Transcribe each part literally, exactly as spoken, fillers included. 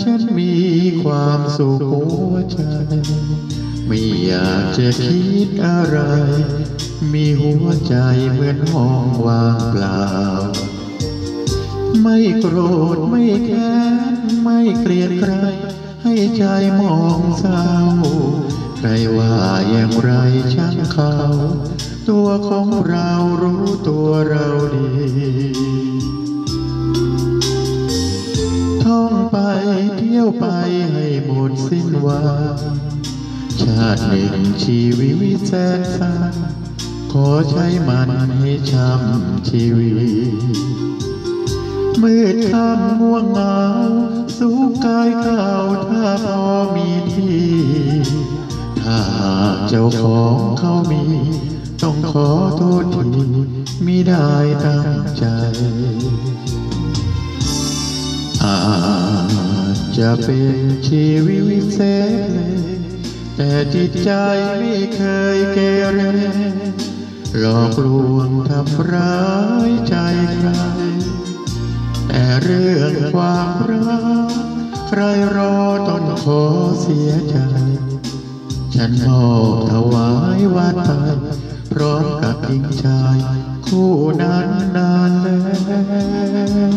ฉันมีความสุขหัวใจไม่อยากจะคิดอะไรมีหัวใจเหมือนห้องว่างเปล่าไม่โกรธไม่แค้นไม่เกลียดใครให้ใจมองเศร้าใครว่าอย่างไรช่างเขาตัวของเรารู้ตัวเราดีท่องไปเที่ยวไปให้หมดสิ้นหวังชาติหนึ่งชีวิตแสนสั้นขอใช้มันให้ช้ำชีวิตมืดค่ำง่วงเหงาสูงกายข่าวถ้าพอมีที่ถ้าเจ้าของเขามีต้องขอโทษทีมิได้ตั้งใจอาจจะเป็นชีวิตเสเพแต่จิตใจไม่เคยเกเรหลอกลวงทำร้ายใจใครแต่เรื่องความรักใครรอต้องขอเสียใจฉันมอบถวายวัดไปพร้อมกับหญิงชายคู่นั้นนานแล้ว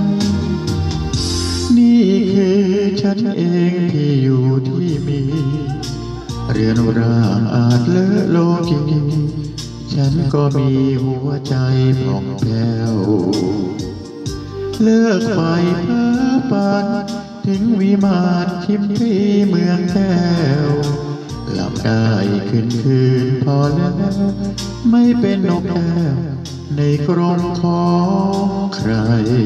นี่คือฉันเองที่อยู่ที่มีเรือนร่างอาจเลอะโลกีฉันก็มีหัวใจผ่องแผ้วเลิกไฟเพ้อฝันถึงวิมานชิมพีเมืองแก้วหลับได้คืนคืนพอแล้วไม่เป็นนกแก้วในกรงของใคร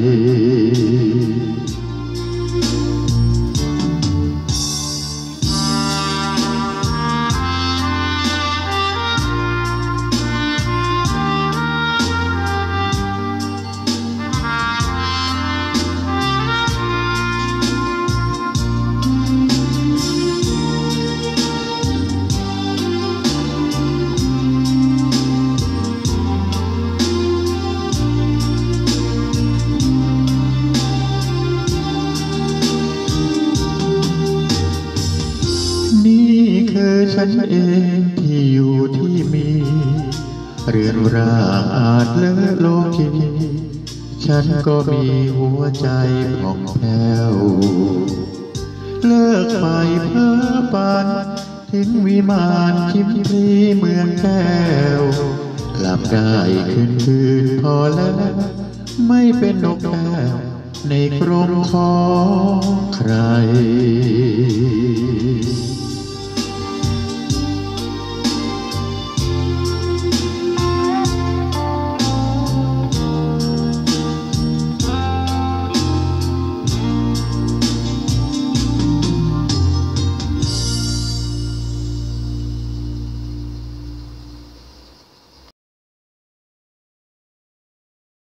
ฉันเองที่อยู่ที่มีเรือนร่างอาจเลอะโลกีฉันก็มีหัวใจผ่องแผ้วเลิกไปเพ้อฝันถึงวิมานชิมพีเมืองแก้วหลับได้คืนคืนพอแล้วไม่เป็นนกแก้วในกรงของใคร